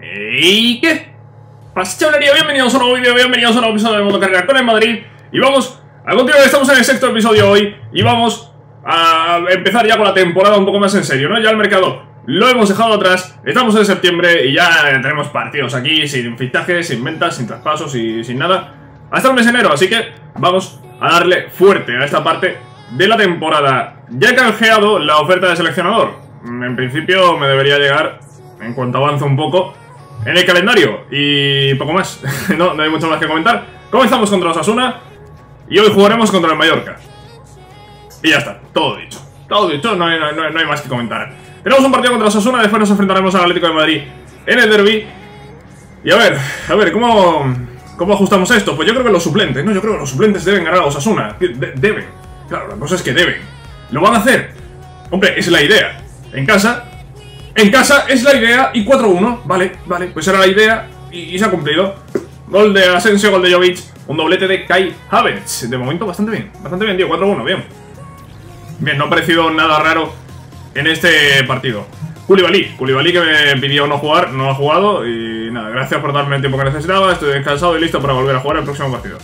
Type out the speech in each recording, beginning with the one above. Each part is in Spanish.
¿Y qué pasa, chavalería? Bienvenidos a un nuevo vídeo, bienvenidos a un nuevo episodio de Mundo Carrera con el Madrid. Y vamos a continuar, estamos en el sexto episodio hoy. Y vamos a empezar ya con la temporada un poco más en serio, ¿no? Ya el mercado lo hemos dejado atrás, estamos en septiembre y ya tenemos partidos aquí, sin fichajes, sin ventas, sin traspasos y sin nada, hasta el mes de enero. Así que vamos a darle fuerte a esta parte de la temporada. Ya he canjeado la oferta de seleccionador. En principio me debería llegar en cuanto avance un poco en el calendario y poco más. No hay mucho más que comentar. Comenzamos contra Osasuna y hoy jugaremos contra el Mallorca. Y ya está, todo dicho. Todo dicho, no hay más que comentar. Tenemos un partido contra Osasuna, después nos enfrentaremos al Atlético de Madrid en el derbi. Y a ver, ¿cómo ajustamos esto? Pues yo creo que los suplentes, ¿no? Yo creo que los suplentes deben ganar a Osasuna. Deben. Claro, la cosa es que deben. ¿Lo van a hacer? Hombre, es la idea. En casa es la idea y 4-1. Vale, pues era la idea y se ha cumplido. Gol de Asensio, gol de Jovic, un doblete de Kai Havertz. De momento bastante bien, tío, 4-1, bien. Bien, no ha parecido nada raro en este partido. Koulibaly que me pidió no jugar, no ha jugado. Y nada, gracias por darme el tiempo que necesitaba. Estoy descansado y listo para volver a jugar el próximo partido.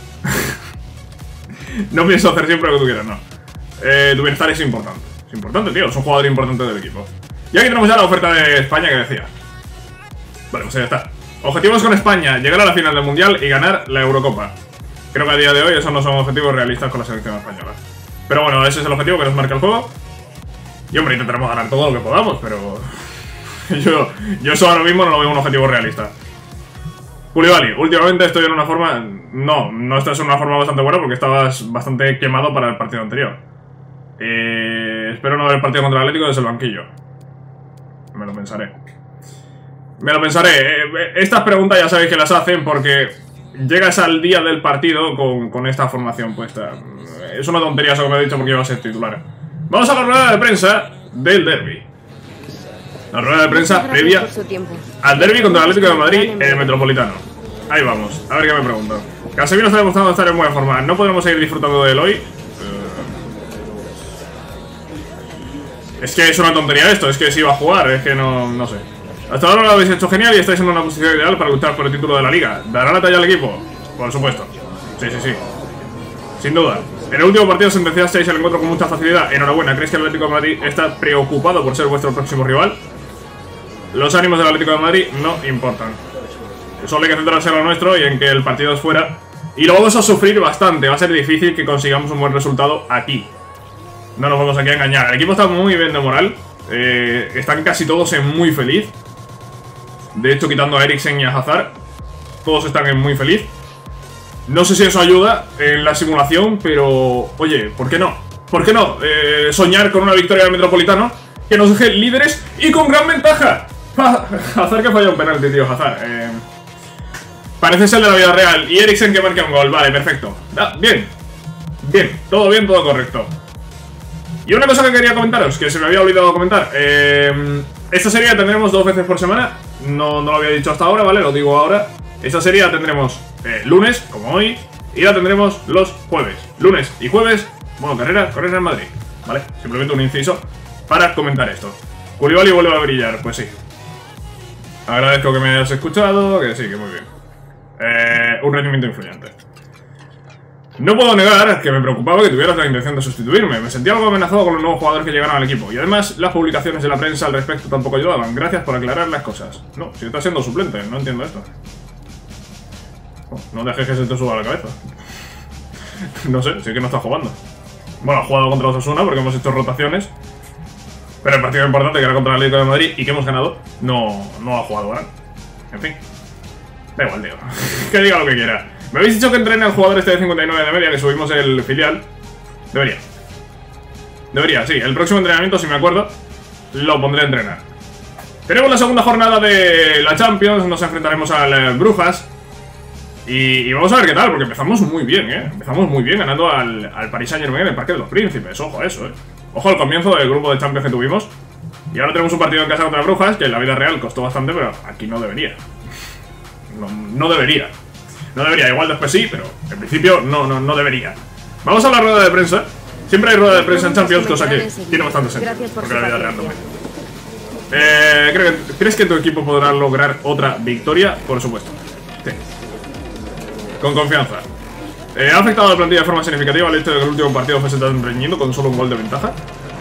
No pienso hacer siempre lo que tú quieras, no. Tu bienestar es importante. Es importante, tío, es un jugador importante del equipo. Y aquí tenemos ya la oferta de España que decía. Vale, pues ya está. Objetivos con España: llegar a la final del Mundial y ganar la Eurocopa. Creo que a día de hoy esos no son objetivos realistas con la selección española. Pero bueno, ese es el objetivo que nos marca el juego. Y hombre, intentaremos ganar todo lo que podamos, pero... yo eso ahora mismo no lo veo un objetivo realista. Koulibaly, últimamente estoy en una forma... No estás en una forma bastante buena porque estabas bastante quemado para el partido anterior. Espero no ver el partido contra el Atlético desde el banquillo. Me lo pensaré. Estas preguntas ya sabéis que las hacen porque llegas al día del partido con esta formación puesta. Es una tontería eso que me he dicho porque iba a ser titular. Vamos a la rueda de prensa del derbi. La rueda de prensa previa al derbi contra el Atlético de Madrid en el Metropolitano. Ahí vamos, a ver qué me pregunto. Casemiro está demostrando estar en buena forma. ¿No podremos seguir disfrutando de él hoy? Es que es una tontería esto, es que si va a jugar, es que no sé. Hasta ahora lo habéis hecho genial y estáis en una posición ideal para luchar por el título de la Liga. ¿Dará la talla al equipo? Por supuesto. Sí. Sin duda. En el último partido sentenciasteis el encuentro con mucha facilidad. Enhorabuena. ¿Creéis que el Atlético de Madrid está preocupado por ser vuestro próximo rival? Los ánimos del Atlético de Madrid no importan. Solo hay que centrarse en lo nuestro y en que el partido es fuera. Y lo vamos a sufrir bastante. Va a ser difícil que consigamos un buen resultado aquí. No nos vamos aquí a engañar. El equipo está muy bien de moral. Están casi todos en muy feliz. De hecho, quitando a Eriksen y a Hazard, todos están en muy feliz. No sé si eso ayuda en la simulación, pero... Oye, ¿por qué no? ¿Por qué no? Soñar con una victoria del Metropolitano que nos deje líderes y con gran ventaja. Hazard que falla un penalti, tío, Hazard. Parece ser de la vida real. Y Eriksen que marca un gol. Vale, perfecto. Bien, todo correcto. Y una cosa que quería comentaros, que se me había olvidado comentar. Esta serie la tendremos 2 veces por semana. No lo había dicho hasta ahora, ¿vale? Lo digo ahora. Esta serie la tendremos lunes, como hoy, y la tendremos los jueves. Lunes y jueves, bueno, carrera en Madrid, ¿vale? Simplemente un inciso para comentar esto. Koulibaly vuelve a brillar, pues sí. Agradezco que me hayas escuchado, que sí, que muy bien. Un rendimiento influyente. No puedo negar que me preocupaba que tuvieras la intención de sustituirme. Me sentía algo amenazado con los nuevos jugadores que llegaron al equipo. Y además, las publicaciones de la prensa al respecto tampoco ayudaban. Gracias por aclarar las cosas. No, si estás siendo suplente, no entiendo esto. No dejes que se te suba a la cabeza. No sé, sí que no está jugando. Bueno, ha jugado contra Osasuna porque hemos hecho rotaciones. Pero el partido importante, que era contra el Atlético de Madrid y que hemos ganado, no ha jugado ahora. En fin. Da igual, tío. Que diga lo que quiera. Me habéis dicho que entrene al jugador este de 59 de media, que subimos el filial. Debería, sí. El próximo entrenamiento, si me acuerdo, lo pondré a entrenar. Tenemos la segunda jornada de la Champions. Nos enfrentaremos al Brujas. Y vamos a ver qué tal, porque empezamos muy bien, Empezamos muy bien ganando al Paris Saint-Germain en el Parque de los Príncipes. Ojo a eso, Ojo al comienzo del grupo de Champions que tuvimos. Y ahora tenemos un partido en casa contra Brujas, que en la vida real costó bastante, pero aquí no debería. No debería. No debería, igual después sí, pero en principio no debería. Vamos a la rueda de prensa. Siempre hay rueda de prensa en Champions, cosa que tiene bastante sentido, porque la vida real no. ¿Crees que tu equipo podrá lograr otra victoria? Por supuesto. Sí. Con confianza. ¿Ha afectado a la plantilla de forma significativa el hecho de que el último partido fuese tan reñido con solo un gol de ventaja?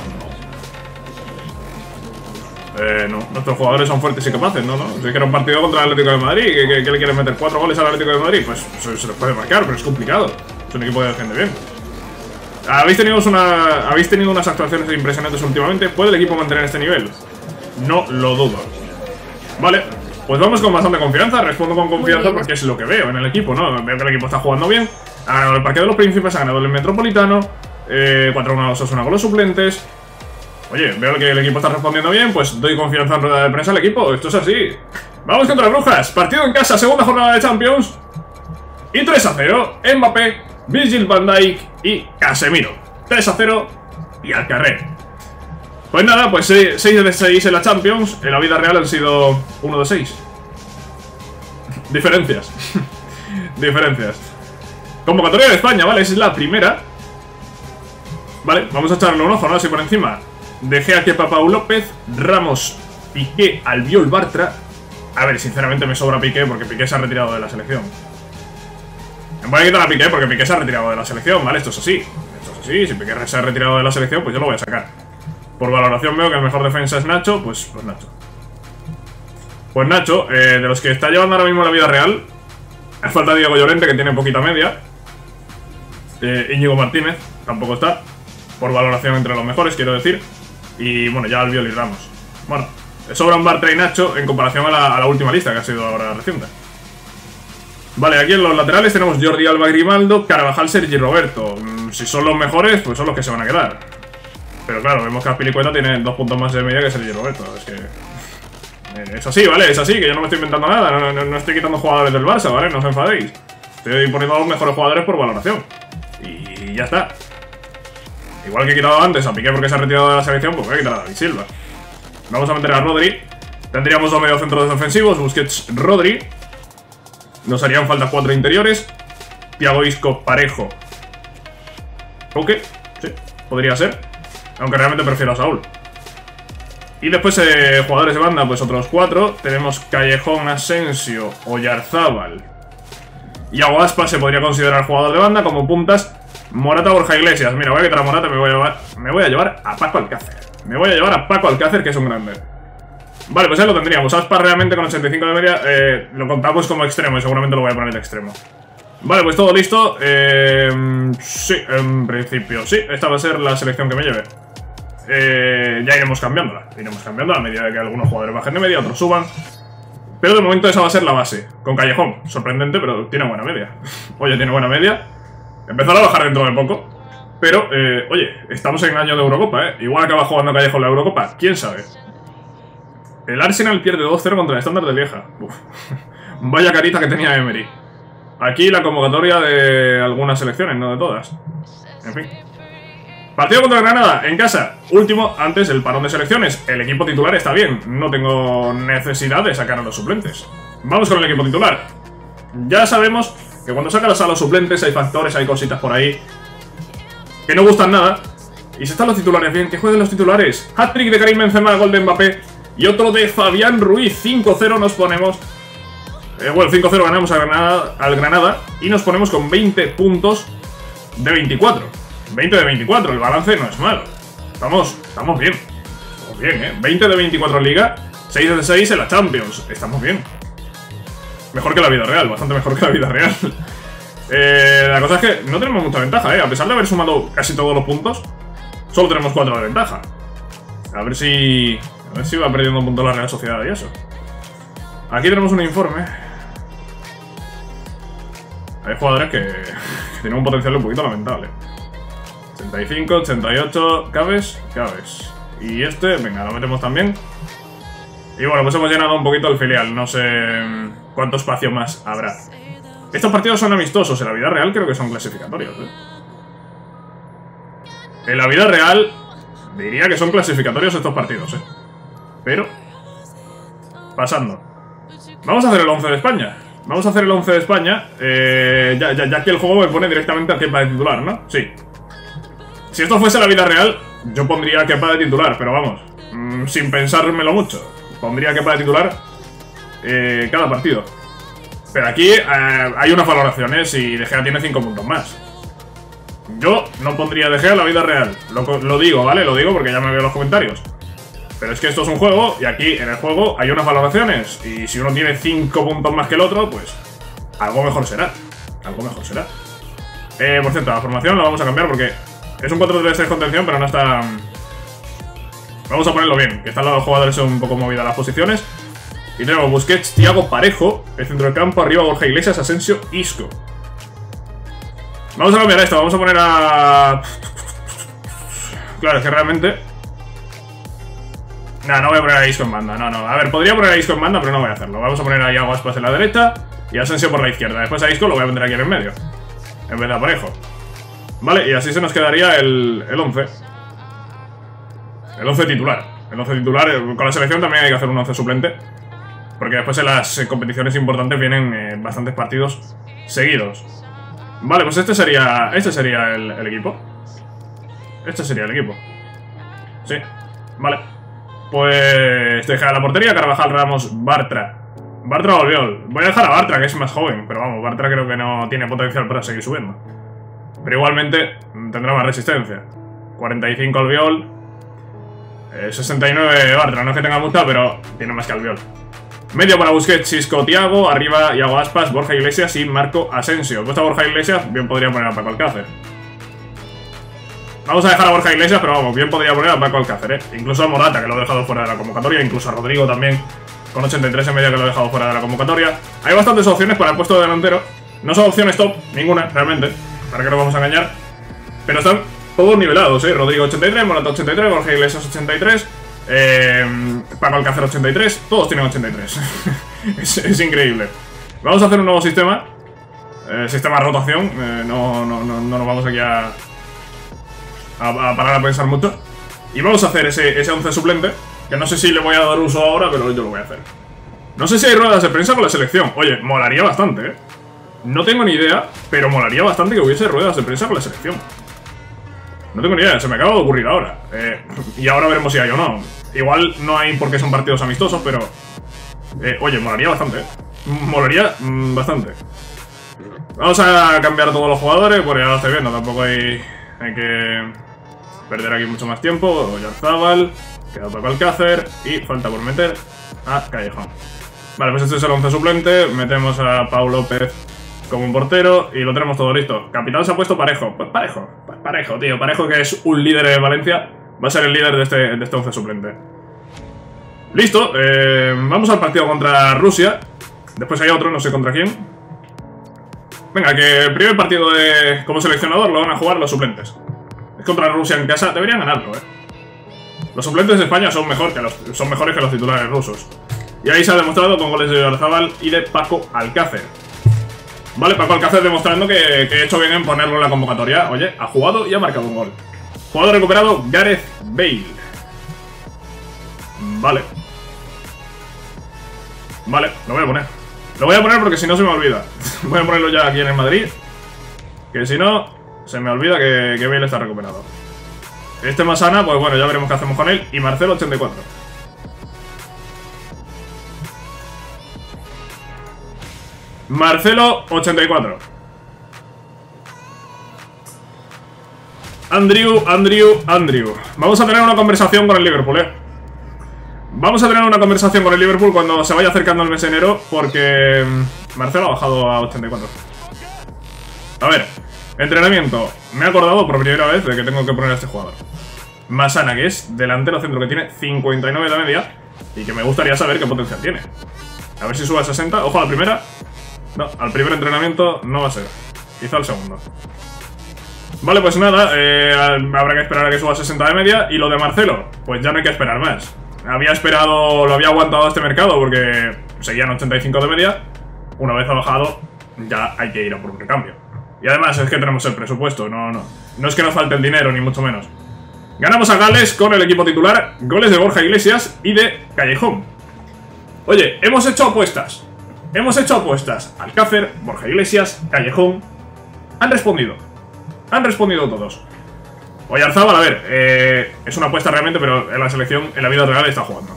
No, nuestros jugadores son fuertes y capaces, ¿no? Si es que era un partido contra el Atlético de Madrid, ¿qué le quieren meter? ¿4 goles al Atlético de Madrid? Pues se les puede marcar, pero es complicado. Es un equipo que defiende bien. ¿Habéis tenido unas actuaciones impresionantes últimamente? ¿Puede el equipo mantener este nivel? No lo dudo. Vale, pues vamos con bastante confianza. Respondo con confianza porque es lo que veo en el equipo, ¿no? Veo que el equipo está jugando bien. Ha ganado el Parque de los Príncipes, ha ganado el Metropolitano, 4-1 Osasuna con los suplentes. Oye, veo que el equipo está respondiendo bien, pues doy confianza en rueda de prensa al equipo. Esto es así. Vamos contra las Brujas. Partido en casa, segunda jornada de Champions. Y 3-0. Mbappé, Virgil van Dijk y Casemiro. 3-0 y al carrer. Pues nada, pues 6 de 6 en la Champions. En la vida real han sido 1 de 6. Diferencias. Diferencias. Convocatoria de España, ¿vale? Esa es la primera. Vale, vamos a echarle un ojo, ¿no? Así por encima. De Gea, Kepa, Pau López, Ramos, Piqué, Albiol, Bartra. A ver, sinceramente me sobra Piqué porque Piqué se ha retirado de la selección. Me voy a quitar a Piqué porque Piqué se ha retirado de la selección, ¿vale? Esto es así. Esto es así. Si Piqué se ha retirado de la selección, pues yo lo voy a sacar. Por valoración veo que el mejor defensa es Nacho, pues Nacho. Pues Nacho, de los que está llevando ahora mismo la vida real, hace falta Diego Llorente, que tiene poquita media. Íñigo Martínez tampoco está. Por valoración entre los mejores, quiero decir. Y bueno, ya Albiol y Ramos. Bueno, sobran Bartra y Nacho en comparación a la última lista que ha sido ahora reciente. Vale, aquí en los laterales tenemos Jordi Alba, Grimaldo, Carvajal, Sergi y Roberto. Si son los mejores, pues son los que se van a quedar. Pero claro, vemos que Azpilicueta tiene 2 puntos más de media que Sergi y Roberto. Es que... es así, ¿vale? Es así, que yo no me estoy inventando nada. No estoy quitando jugadores del Barça, ¿vale? No os enfadéis. Estoy poniendo a los mejores jugadores por valoración. Y ya está. Igual que he quitado antes a Piqué porque se ha retirado de la selección, pues voy a quitar a David Silva. Vamos a meter a Rodri. Tendríamos 2 mediocentros defensivos, Busquets, Rodri. Nos harían falta 4 interiores. Thiago Isco, Parejo. Ok, sí, podría ser. Aunque realmente prefiero a Saúl. Y después jugadores de banda, pues otros 4. Tenemos Callejón, Asensio, Oyarzábal. Iago Aspas se podría considerar jugador de banda. Como puntas, Morata, Borja Iglesias. Mira, voy a quitar a Morata, me voy a llevar a Paco Alcácer. Me voy a llevar a Paco Alcácer, que es un grande. Vale, pues ahí lo tendríamos. Aspas realmente con 85 de media lo contamos como extremo y seguramente lo voy a poner de extremo. Vale, pues todo listo. Sí, en principio sí. Esta va a ser la selección que me lleve. Ya iremos cambiándola. Iremos cambiándola a medida de que algunos jugadores bajen de media, otros suban. Pero de momento esa va a ser la base. Con Callejón. Sorprendente, pero tiene buena media. Oye, tiene buena media. Empezará a bajar dentro de poco. Pero, oye, estamos en año de Eurocopa, ¿eh? Igual acaba jugando Callejón la Eurocopa. ¿Quién sabe? El Arsenal pierde 2-0 contra el Standard de Lieja. Uf. Vaya carita que tenía Emery. Aquí la convocatoria de algunas selecciones, no de todas. En fin. Partido contra Granada, en casa. Último, antes el parón de selecciones. El equipo titular está bien. No tengo necesidad de sacar a los suplentes. Vamos con el equipo titular. Ya sabemos que cuando sacas a los suplentes hay factores, hay cositas por ahí que no gustan nada. Y si están los titulares bien, que jueguen los titulares. Hat-trick de Karim Benzema, gol de Mbappé. Y otro de Fabián Ruiz. 5-0 nos ponemos. Bueno, 5-0 ganamos al Granada. Y nos ponemos con 20 puntos de 24. 20 de 24, el balance no es malo. Estamos bien. Estamos bien, ¿eh? 20 de 24 en Liga, 6 de 6 en la Champions. Estamos bien. Mejor que la vida real, bastante mejor que la vida real. La cosa es que no tenemos mucha ventaja, ¿eh? A pesar de haber sumado casi todos los puntos, solo tenemos 4 de ventaja. A ver si va perdiendo puntos la Real Sociedad y eso. Aquí tenemos un informe. Hay jugadores que tienen un potencial un poquito lamentable. 85, 88, ¿cabes? Cabes. Y este, venga, lo metemos también. Y bueno, pues hemos llenado un poquito el filial. No sé cuánto espacio más habrá. Estos partidos son amistosos. En la vida real creo que son clasificatorios, ¿eh? En la vida real diría que son clasificatorios estos partidos, ¿eh? Pero pasando. Vamos a hacer el 11 de España. Vamos a hacer el 11 de España. Ya que el juego me pone directamente a Kepa de titular, ¿no? Sí. Si esto fuese la vida real, yo pondría a Kepa de titular, pero vamos. sin pensármelo mucho. Pondría que para titular cada partido. Pero aquí hay unas valoraciones y De Gea tiene 5 puntos más. Yo no pondría De Gea en la vida real. Lo digo, ¿vale? Lo digo porque ya me veo los comentarios. Pero es que esto es un juego y aquí en el juego hay unas valoraciones. Y si uno tiene 5 puntos más que el otro, pues algo mejor será. Algo mejor será. Por cierto, la formación la vamos a cambiar porque es un 4-3-3 contención, pero no está... Vamos a ponerlo bien, que están los jugadores un poco movidas las posiciones. Y tenemos Busquets, Thiago, Parejo, el centro del campo, arriba Borja Iglesias, Asensio, Isco. Vamos a cambiar esto, vamos a poner a... Claro, es que realmente... No voy a poner a Isco en banda, no. A ver, podría poner a Isco en banda, pero no voy a hacerlo. Vamos a poner a Iago Aspas en la derecha y a Asensio por la izquierda. Después a Isco lo voy a poner aquí en el medio, en vez de a Parejo. Vale, y así se nos quedaría el 11. El 11 titular. El 11 titular, con la selección también hay que hacer un 11 suplente. Porque después en las competiciones importantes vienen bastantes partidos seguidos. Vale, pues este sería el equipo. Este sería el equipo. Sí, vale. Pues te deja la portería, Carvajal, Ramos, Bartra. Bartra o Albiol. Voy a dejar a Bartra, que es más joven. Pero vamos, Bartra creo que no tiene potencial para seguir subiendo. Pero igualmente tendrá más resistencia. 45 Albiol. 69 Bartra, no es que tenga mucha, pero tiene más que Albiol. Medio para Busquets, Isco, Thiago. Arriba Iago Aspas, Borja Iglesias y Marco Asensio. Puesto a Borja Iglesias, bien podría poner a Paco Alcácer. Vamos a dejar a Borja Iglesias, pero vamos, bien podría poner a Paco Alcácer, Incluso a Morata, que lo he dejado fuera de la convocatoria. Incluso a Rodrigo también, con 83 en medio, que lo he dejado fuera de la convocatoria. Hay bastantes opciones para el puesto de delantero. No son opciones top, ninguna, realmente. ¿Para qué nos vamos a engañar? Pero están todos nivelados, Rodrigo 83, Morata 83, Borja Iglesias 83, Paco Alcácer 83, todos tienen 83. es increíble. Vamos a hacer un nuevo sistema. Sistema de rotación. No nos vamos aquí a parar a pensar mucho. Y vamos a hacer ese 11 suplente, que no sé si le voy a dar uso ahora, pero yo lo voy a hacer. No sé si hay ruedas de prensa con la selección. Oye, molaría bastante, No tengo ni idea, pero molaría bastante que hubiese ruedas de prensa con la selección. No tengo ni idea, se me acaba de ocurrir ahora. Y ahora veremos si hay o no. Igual no hay porque son partidos amistosos, pero... oye, molaría bastante, Molaría bastante. Vamos a cambiar a todos los jugadores, porque ya lo estoy viendo, tampoco hay que perder aquí mucho más tiempo. Oyarzábal, queda Paco Alcácer y falta por meter a Callejón. Vale, pues este es el 11 suplente. Metemos a Pau López como un portero y lo tenemos todo listo. Capitán se ha puesto Parejo. Pues Parejo, tío. Parejo, que es un líder de Valencia, va a ser el líder de este 11 suplente. Listo, vamos al partido contra Rusia. Después hay otro, no sé contra quién. Venga, que el primer partido como seleccionador lo van a jugar los suplentes. Es contra Rusia en casa, deberían ganarlo, Los suplentes de España son mejores que los titulares rusos. Y ahí se ha demostrado con goles de Oyarzábal y de Paco Alcácer. Vale, Paco Alcácer demostrando que he hecho bien en ponerlo en la convocatoria. Oye, ha jugado y ha marcado un gol. Jugador recuperado, Gareth Bale. Vale. Vale, lo voy a poner. Lo voy a poner porque si no se me olvida. Voy a ponerlo ya aquí en el Madrid, que si no, se me olvida que Bale está recuperado. Este Masana, pues bueno, ya veremos qué hacemos con él. Y Marcelo 84. Marcelo 84. Andrew. Vamos a tener una conversación con el Liverpool, Vamos a tener una conversación con el Liverpool cuando se vaya acercando el mes de enero, porque Marcelo ha bajado a 84. A ver, entrenamiento. Me he acordado por primera vez de que tengo que poner a este jugador. Masana, que es delantero centro, que tiene 59 de media y que me gustaría saber qué potencial tiene. A ver si sube a 60. Ojo a la primera. No, al primer entrenamiento no va a ser. Quizá al segundo. Vale, pues nada, habrá que esperar a que suba a 60 de media. Y lo de Marcelo, pues ya no hay que esperar más. Lo había aguantado este mercado porque seguían 85 de media. Una vez ha bajado, ya hay que ir a por un recambio. Y además es que tenemos el presupuesto, no es que nos falte el dinero, ni mucho menos. Ganamos a Gales con el equipo titular. Goles de Borja Iglesias y de Callejón. Oye, hemos hecho apuestas. Alcácer, Borja Iglesias, Callejón. Han respondido todos. Oyarzábal, a ver, es una apuesta realmente, pero en la selección, en la vida real, está jugando.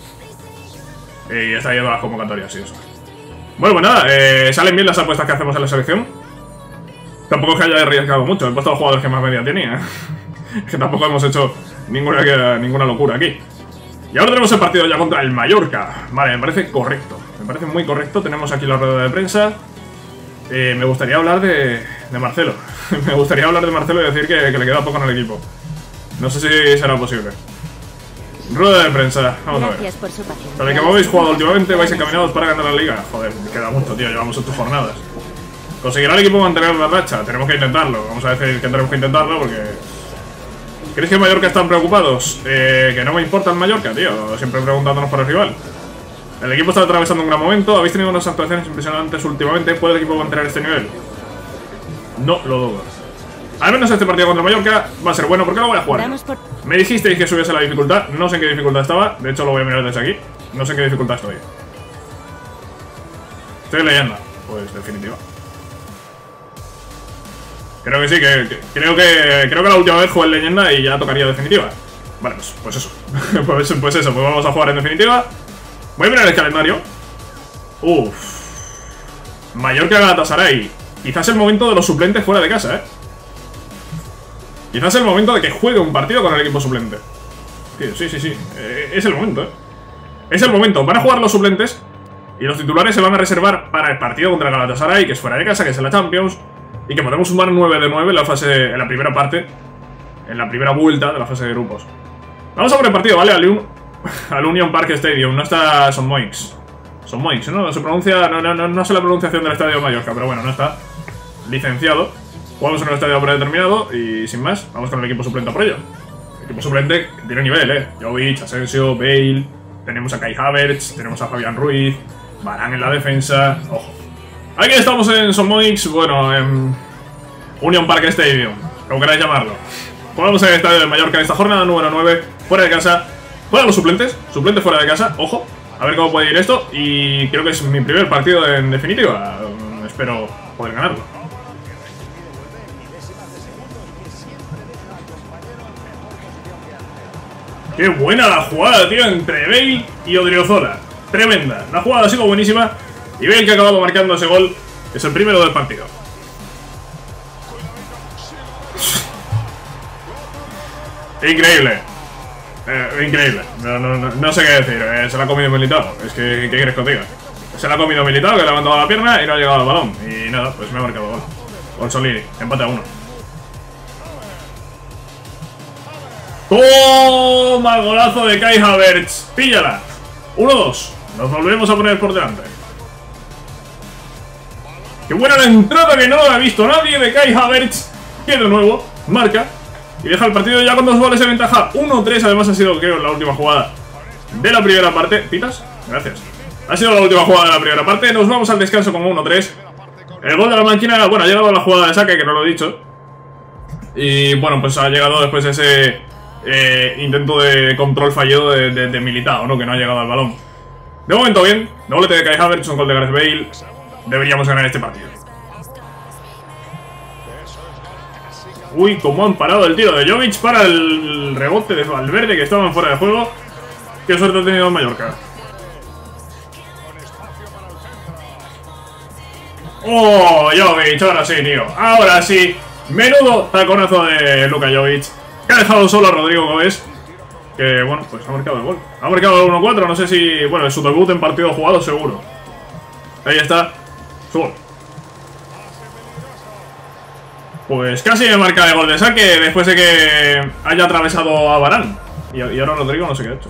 Y está yendo a las convocatorias, sí, eso. Bueno, pues nada, salen bien las apuestas que hacemos en la selección. Tampoco es que haya arriesgado mucho, he puesto a los jugadores que más media tenía. Es que tampoco hemos hecho ninguna locura aquí. Y ahora tenemos el partido ya contra el Mallorca. Vale, me parece correcto. Me parece muy correcto. Tenemos aquí la rueda de prensa. Me gustaría hablar de Marcelo. Me gustaría hablar de Marcelo y decir que le queda poco en el equipo. No sé si será posible. Rueda de prensa, vamos a ver. Tal que habéis jugado últimamente, vais encaminados para ganar la liga. Joder, me queda mucho, tío, llevamos 8 jornadas. ¿Conseguirá el equipo mantener la racha? Tenemos que intentarlo. Vamos a decir que tenemos que intentarlo porque... ¿Creéis que el Mallorca están preocupados? Que no me importa el Mallorca, tío. Siempre preguntándonos por el rival. El equipo está atravesando un gran momento. Habéis tenido unas actuaciones impresionantes últimamente. ¿Puede el equipo mantener este nivel? No lo dudo. Al menos este partido contra el Mallorca va a ser bueno porque lo voy a jugar. Me dijisteis que subiese la dificultad. No sé en qué dificultad estaba. De hecho lo voy a mirar desde aquí. No sé en qué dificultad estoy. Estoy leyendo. Pues definitiva. Creo que sí, creo que la última vez jugué en leyenda y ya tocaría definitiva. Vale, pues eso. pues eso, pues vamos a jugar en definitiva. Voy a mirar el calendario. Uff. Mallorca Galatasaray. Quizás el momento de los suplentes fuera de casa, Quizás el momento de que juegue un partido con el equipo suplente. Sí. Es el momento, Es el momento. Van a jugar los suplentes y los titulares se van a reservar para el partido contra el Galatasaray, que es fuera de casa, que es en la Champions. Y que podemos sumar 9 de 9 en la primera parte. En la primera vuelta de la fase de grupos. Vamos a por el partido, ¿vale? Al Union Park Stadium. No está Son Moix. Son Moix, ¿no? Se pronuncia... No sé la pronunciación del estadio de Mallorca, pero bueno, no está licenciado. Jugamos en un estadio predeterminado y sin más, vamos con el equipo suplente a por ello. El equipo suplente que tiene nivel, Jovic, Asensio, Bale. Tenemos a Kai Havertz, tenemos a Fabián Ruiz, Varane en la defensa. Ojo. Aquí estamos en Son Moix, bueno, en Union Park Stadium, como queráis llamarlo. Jugamos en el estadio de Mallorca en esta jornada número 9, fuera de casa. Juegan los suplentes fuera de casa, ojo, a ver cómo puede ir esto. Y creo que es mi primer partido en definitiva, espero poder ganarlo. ¡Qué buena la jugada, tío! Entre Bale y Odriozola. Tremenda, la jugada ha sido buenísima. Y Bale, que ha acabado marcando ese gol, es el primero del partido. Increíble. Increíble. No sé qué decir. Se la ha comido Militao. Es que, ¿qué quieres que os diga? Se la ha comido Militao, que ha levantado la pierna y no ha llegado al balón. Y nada, pues me ha marcado gol. Gol Solini. Empate a 1. ¡Toma! Golazo de Kai Havertz. Píllala. 1-2. Nos volvemos a poner por delante. ¡Qué buena la entrada que no la ha visto nadie de Kai Havertz! Que de nuevo marca y deja el partido ya con 2 goles de ventaja. 1-3, además ha sido, creo, la última jugada de la primera parte. ¿Pitas? Gracias. Ha sido la última jugada de la primera parte. Nos vamos al descanso con 1-3. El gol de la máquina, bueno, ha llegado a la jugada de saque, que no lo he dicho. Y bueno, pues ha llegado después ese intento de control fallido de Militao, ¿no? Que no ha llegado al balón. De momento bien. Doblete de Kai Havertz, un gol de Gareth Bale. Deberíamos ganar este partido. Uy, cómo han parado el tiro de Jovic para el rebote de Valverde, que estaban fuera de juego. Qué suerte ha tenido en Mallorca. ¡Oh, Jovic! Ahora sí, tío. Ahora sí. Menudo taconazo de Luka Jovic, que ha dejado solo a Rodrigo Gómez. Que, bueno, pues ha marcado el gol. Ha marcado el 1-4. No sé si... Bueno, es su debut en partido jugado, seguro. Ahí está. Su gol. Pues casi me marca el gol de saque después de que haya atravesado a Varane. Y ahora Rodrigo no sé qué ha hecho.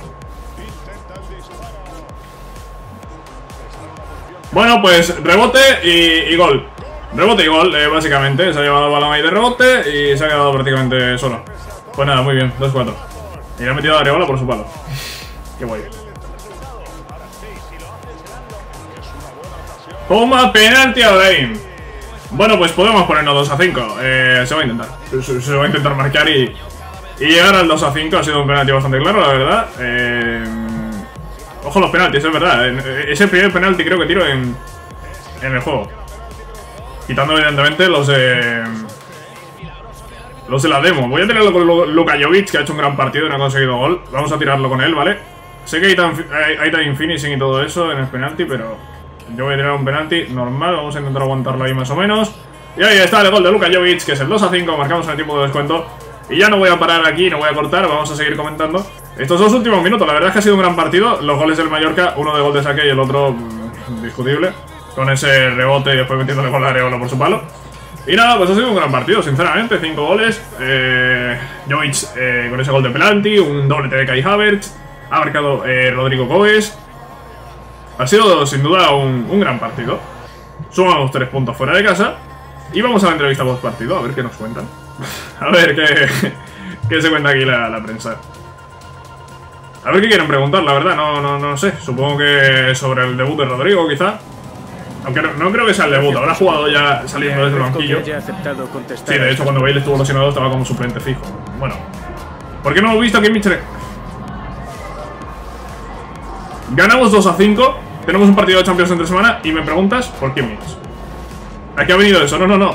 Bueno, pues rebote y gol. Rebote y gol, básicamente. Se ha llevado el balón ahí de rebote y se ha quedado prácticamente solo. Pues nada, muy bien, 2-4. Y le ha metido a Areola por su palo. Qué guay. Toma penalti a Blaine. Bueno, pues podemos ponernos 2-5. Se va a intentar. Se va a intentar marcar y llegar al 2-5. Ha sido un penalti bastante claro, la verdad. Ojo los penaltis, es verdad. Es el primer penalti creo que tiro en el juego. Quitando evidentemente los Los de la demo. Voy a tirarlo con Luka Jovic, que ha hecho un gran partido y no ha conseguido gol. Vamos a tirarlo con él, ¿vale? Sé que hay time finishing y todo eso en el penalti, pero yo voy a tirar un penalti normal. Vamos a intentar aguantarlo ahí más o menos. Y ahí está el gol de Luka Jovic, que es el 2-5. Marcamos en el tiempo de descuento. Y ya no voy a parar aquí, no voy a cortar. Vamos a seguir comentando estos 2 últimos minutos. La verdad es que ha sido un gran partido. Los goles del Mallorca, uno de gol de saque y el otro discutible, con ese rebote y después metiéndole gol de Areola por su palo. Y nada, pues ha sido un gran partido, sinceramente. 5 goles. Jovic con ese gol de penalti, un doblete de Kai Havertz. Ha marcado Rodrigo Goes. Ha sido sin duda un gran partido. Sumamos 3 puntos fuera de casa. Y vamos a la entrevista post partido, a ver qué nos cuentan. A ver qué se cuenta aquí la prensa. A ver qué quieren preguntar, la verdad, no sé. Supongo que sobre el debut de Rodrigo, quizá. Aunque no creo que sea el debut, habrá jugado ya saliendo desde el banquillo. Sí, de hecho cuando Bale estuvo lesionado estaba como suplente fijo. Bueno, ¿por qué no hemos visto a Kimmich? Ganamos 2-5, tenemos un partido de Champions entre semana y me preguntas por Kimmich. ¿A qué ha venido eso? No.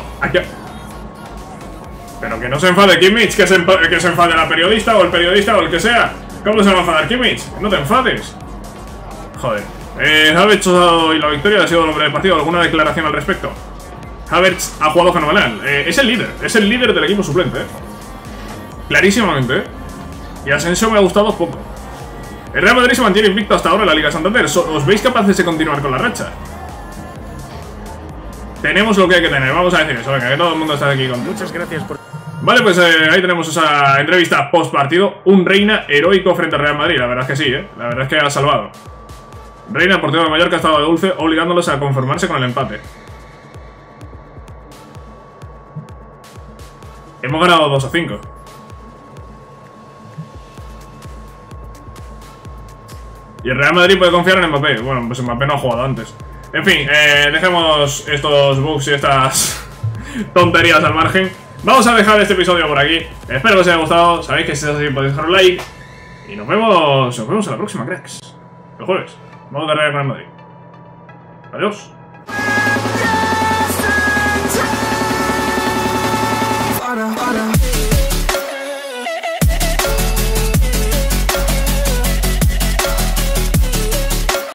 Pero que no se enfade Kimmich, que se enfade la periodista o el periodista o el que sea. ¿Cómo se va a enfadar Kimmich? No te enfades. Joder. Havertz y la victoria ha sido el hombre del partido. ¿Alguna declaración al respecto? Havertz ha jugado fenomenal. Es el líder del equipo suplente. Clarísimamente. Y Asensio me ha gustado poco. El Real Madrid se mantiene invicto hasta ahora en la Liga Santander. ¿Os veis capaces de continuar con la racha? Tenemos lo que hay que tener. Vamos a decir eso. Venga, que todo el mundo está aquí con... Muchas gracias por... Vale, pues ahí tenemos esa entrevista post partido. Un Reina heroico frente al Real Madrid. La verdad es que sí, la verdad es que ha salvado. Reina, portero de Mallorca, ha estado de dulce, obligándolos a conformarse con el empate. Hemos ganado 2-5. Y el Real Madrid puede confiar en Mbappé. Bueno, pues Mbappé no ha jugado antes. En fin, dejemos estos bugs y estas tonterías al margen. Vamos a dejar este episodio por aquí. Espero que os haya gustado. Sabéis que si es así podéis dejar un like. Y nos vemos a la próxima, cracks. El jueves. Vamos a Real Madrid. Adiós.